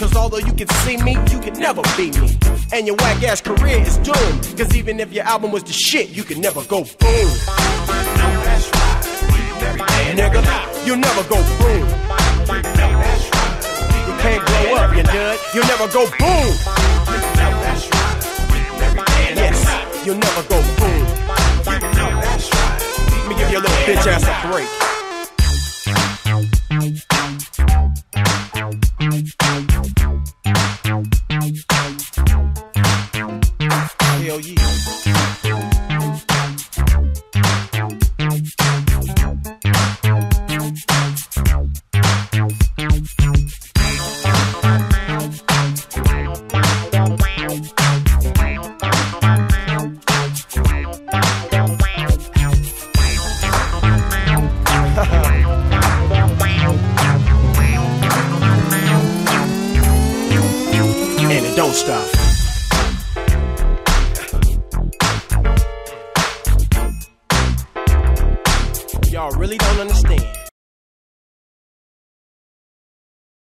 Cause although you can see me, you can never be me. And your whack ass career is doomed. Cause even if your album was the shit, you can never go boom. Nigga, you'll never go boom. You can't grow up, you dud. You'll never go boom. Yes, you'll never go boom. Let me give you a little bitch ass a break. Hell yeah. And it don't stop. Y'all really don't understand.